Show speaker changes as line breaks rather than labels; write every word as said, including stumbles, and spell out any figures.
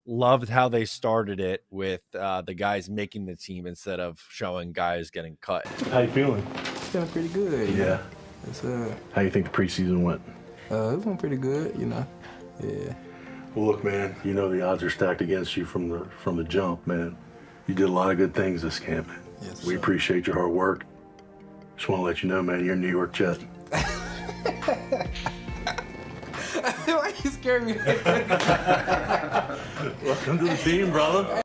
loved how they started it with uh, the guys making the team instead of showing guys getting cut.
How you feeling?
Feeling pretty good.
Yeah.
It's, uh,
How you think the preseason went?
uh, it went pretty good, you know. Yeah.
Well, look, man, you know the odds are stacked against you from the from the jump, man. You did a lot of good things this camp.
Yes,
we
sir.
appreciate your hard work. Just want to let you know, man, you're a New York Jet.
Why you scared me?
Welcome to the team, brother.